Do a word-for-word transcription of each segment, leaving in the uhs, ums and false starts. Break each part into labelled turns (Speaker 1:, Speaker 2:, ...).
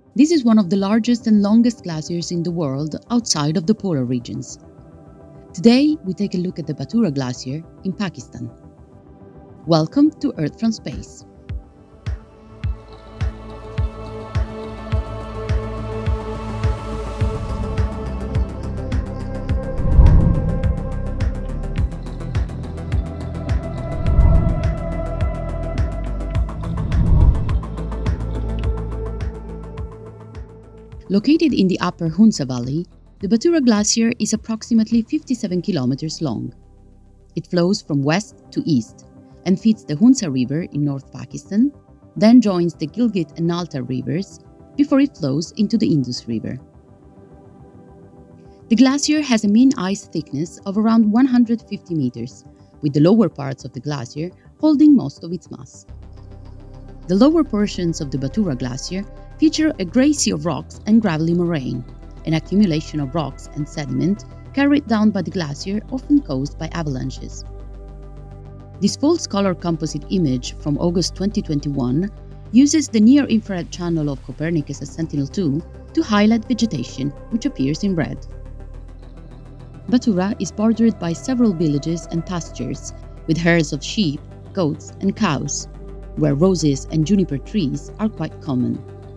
Speaker 1: This is one of the largest and longest glaciers in the world outside of the polar regions. Today, we take a look at the Batura Glacier in Pakistan. Welcome to Earth from Space. Located in the upper Hunza Valley, the Batura Glacier is approximately fifty-seven kilometers long. It flows from west to east and feeds the Hunza River in North Pakistan, then joins the Gilgit and Naltar rivers before it flows into the Indus River. The glacier has a mean ice thickness of around one hundred fifty meters, with the lower parts of the glacier holding most of its mass. The lower portions of the Batura Glacier feature a grey sea of rocks and gravelly moraine, an accumulation of rocks and sediment carried down by the glacier, often caused by avalanches. This false color composite image from August twenty twenty-one uses the near-infrared channel of Copernicus Sentinel two to highlight vegetation, which appears in red. Batura is bordered by several villages and pastures, with herds of sheep, goats and cows, where roses and juniper trees are quite common.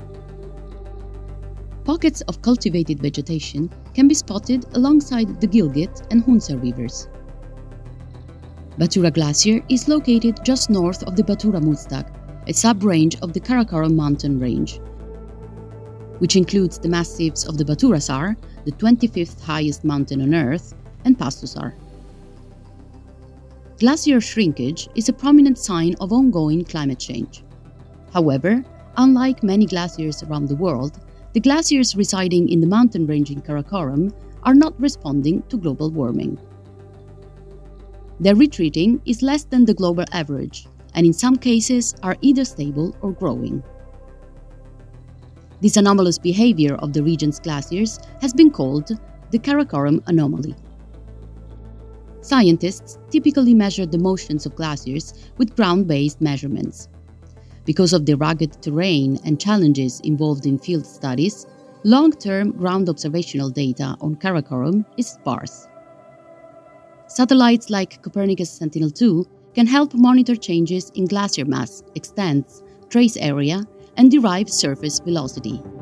Speaker 1: Pockets of cultivated vegetation can be spotted alongside the Gilgit and Hunza rivers. Batura Glacier is located just north of the Batura Muztagh, a sub-range of the Karakoram mountain range, which includes the massives of the Batura Sar, the twenty-fifth highest mountain on Earth, and Pastu Sar. Glacier shrinkage is a prominent sign of ongoing climate change. However, unlike many glaciers around the world, the glaciers residing in the mountain range in Karakoram are not responding to global warming. Their retreating is less than the global average, and in some cases are either stable or growing. This anomalous behavior of the region's glaciers has been called the Karakoram anomaly. Scientists typically measure the motions of glaciers with ground-based measurements. Because of the rugged terrain and challenges involved in field studies, long-term ground observational data on Karakoram is sparse. Satellites like Copernicus Sentinel two can help monitor changes in glacier mass, extents, trace area, and derive surface velocity.